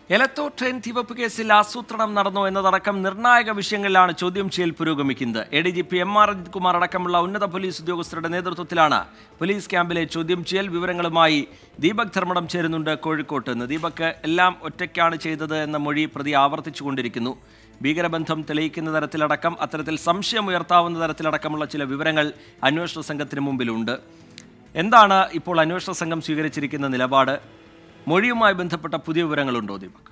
Elathur train തീവെപ്പ് കേസിൽ ആസൂത്രണം നടന്നോ എന്നതടക്കം നിർണായക വിഷയങ്ങളിലാണ് ചോദ്യം ചെയ്യൽ പുരോഗമിക്കുന്നത്. ADGP MR അജിത് കുമാർ അടക്കമുള്ള ഉന്നത പോലീസ് ഉദ്യോഗസ്ഥരുടെ നേതൃത്വത്തിലാണ് പോലീസ് ക്യാമ്പിലെ ചോദ്യം ചെയ്യൽ. വിവരങ്ങളുമായി ദീപക് ധർമ്മടം ചേരുന്നുണ്ട് കോഴിക്കോട്ട് നിന്ന്. ദീപക്, എല്ലാം ഒറ്റയ്ക്കാണ് ചെയ്തത് എന്ന മൊഴി പ്രതി ആവർത്തിച്ചുകൊണ്ടിരിക്കുന്നു. ഭീകരബന്ധം തെളിയിക്കുന്ന തരത്തിലടക്കം അത്തരത്തിൽ സംശയമുയർത്താവുന്ന തരത്തിലടക്കമുള്ള ചില വിവരങ്ങൾ അന്വേഷണ സംഘത്തിന് മുമ്പിലുണ്ട്. എന്താണ് ഇപ്പോൾ അന്വേഷണ സംഘം സ്വീകരിച്ചിരിക്കുന്ന നിലപാട്? മൊഴിയുമായി ബന്ധപ്പെട്ട പുതിയ വിവരങ്ങളുണ്ടോ ദീപക്?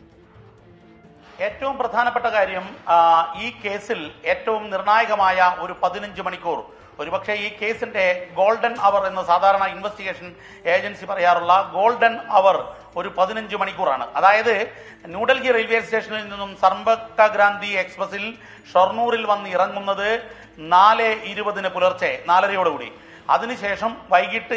ഏറ്റവും പ്രധാനപ്പെട്ട കാര്യം, ഈ കേസിൽ ഏറ്റവും നിർണായകമായ ഒരു 15 മണിക്കൂർ, ഒരുപക്ഷെ ഈ കേസിന്റെ ഗോൾഡൻ അവർ എന്ന് സാധാരണ ഇൻവെസ്റ്റിഗേഷൻ ഏജൻസി പറയാറുള്ള ഗോൾഡൻ അവർ ഒരു 15 മണിക്കൂറാണ്. അതായത് ന്യൂഡൽഹി റെയിൽവേ സ്റ്റേഷനിൽ നിന്നും സമ്പർക്ക് ക്രാന്തി എക്സ്പ്രസിൽ ഷൊർണൂരിൽ വന്ന് ഇറങ്ങുന്നത് 4:20 പുലർച്ചെ 4:30 അതിനുശേഷം വൈകിട്ട്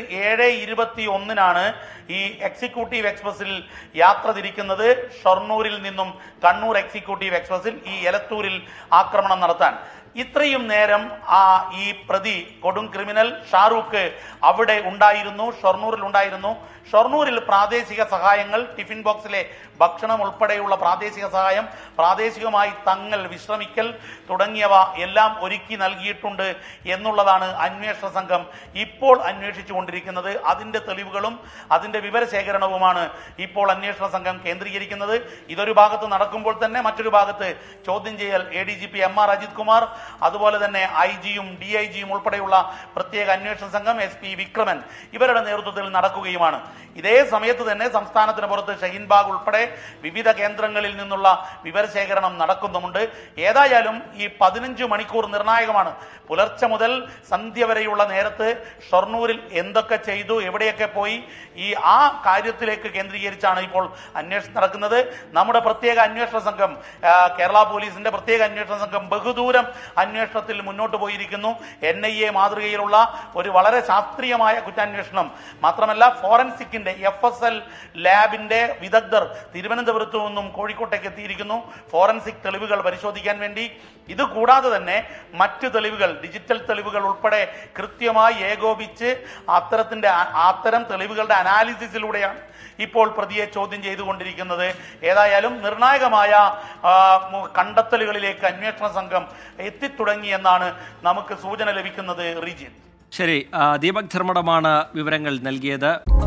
7:21 ഈ എക്സിക്യൂട്ടീവ് എക്സ്പ്രസിൽ യാത്ര തിരിക്കുന്നത് ഷൊർണൂരിൽ നിന്നും കണ്ണൂർ എക്സിക്യൂട്ടീവ് എക്സ്പ്രസിൽ ഈ എലത്തൂരിൽ ആക്രമണം നടത്താൻ. ഇത്രയും നേരം ഈ പ്രതി കൊടും ക്രിമിനൽ ഷാറൂഖ് അവിടെ ഉണ്ടായിരുന്നു, ഷൊർണൂരിൽ ഉണ്ടായിരുന്നു. ഷൊർണൂരിൽ പ്രാദേശിക സഹായങ്ങൾ, ടിഫിൻ ബോക്സിലെ ഭക്ഷണം ഉൾപ്പെടെയുള്ള പ്രാദേശിക സഹായം, പ്രാദേശികമായി തങ്ങൽ, വിശ്രമിക്കൽ തുടങ്ങിയവ എല്ലാം ഒരുക്കി നൽകിയിട്ടുണ്ട് എന്നുള്ളതാണ് അന്വേഷണ സംഘം ഇപ്പോൾ അന്വേഷിച്ചുകൊണ്ടിരിക്കുന്നത്. അതിന്റെ തെളിവുകളും അതിന്റെ വിവരശേഖരണവുമാണ് ഇപ്പോൾ അന്വേഷണ സംഘം കേന്ദ്രീകരിക്കുന്നത്. ഇതൊരു ഭാഗത്ത് നടക്കുമ്പോൾ തന്നെ മറ്റൊരു ഭാഗത്ത് ചോദ്യം ചെയ്യൽ ADGP MR അജിത് കുമാർ, അതുപോലെ തന്നെ IG-യും DIG-യും ഉൾപ്പെടെയുള്ള പ്രത്യേക അന്വേഷണ സംഘം SP വിക്രമൻ ഇവരുടെ നേതൃത്വത്തിൽ നടക്കുകയുമാണ്. ഇതേ സമയത്ത് തന്നെ സംസ്ഥാനത്തിന് പുറത്ത് ഷഹീൻബാഗ് ഉൾപ്പെടെ വിവിധ കേന്ദ്രങ്ങളിൽ നിന്നുള്ള വിവരശേഖരണം നടക്കുന്നുമുണ്ട്. ഏതായാലും ഈ 15 മണിക്കൂർ നിർണായകമാണ്. പുലർച്ചെ മുതൽ സന്ധ്യ വരെയുള്ള നേരത്ത് ഷൊർണൂരിൽ എന്തൊക്കെ ചെയ്തു, എവിടെയൊക്കെ പോയി, ആ കാര്യത്തിലേക്ക് കേന്ദ്രീകരിച്ചാണ് ഇപ്പോൾ അന്വേഷണം നടക്കുന്നത്. നമ്മുടെ പ്രത്യേക അന്വേഷണ സംഘം, കേരള പോലീസിന്റെ പ്രത്യേക അന്വേഷണ സംഘം ബഹുദൂരം അന്വേഷണത്തിൽ മുന്നോട്ട് പോയിരിക്കുന്നു. NIA മാതൃകയിലുള്ള ഒരു വളരെ ശാസ്ത്രീയമായ കുറ്റാന്വേഷണം മാത്രമല്ല, ഫോറൻസിക്കിന്റെ FSL ലാബിന്റെ വിദഗ്ധർ തിരുവനന്തപുരത്തു നിന്നും കോഴിക്കോട്ടേക്ക് എത്തിയിരിക്കുന്നു ഫോറൻസിക് തെളിവുകൾ പരിശോധിക്കാൻ വേണ്ടി. ഇത് കൂടാതെ തന്നെ മറ്റ് തെളിവുകൾ, ഡിജിറ്റൽ തെളിവുകൾ ഉൾപ്പെടെ കൃത്യമായി ഏകോപിച്ച് അത്തരം തെളിവുകളുടെ അനാലിസിസിലൂടെയാണ് ഇപ്പോൾ പ്രതിയെ ചോദ്യം ചെയ്തുകൊണ്ടിരിക്കുന്നത്. ഏതായാലും നിർണായകമായ കണ്ടെത്തലുകളിലേക്ക് അന്വേഷണ സംഘം എത്തിത്തുടങ്ങി എന്നാണ് നമുക്ക് സൂചന ലഭിക്കുന്നത്. റീജിയൻ. ശരി, ദീപക് ധർമ്മടമാണ് വിവരങ്ങൾ നൽകിയത്.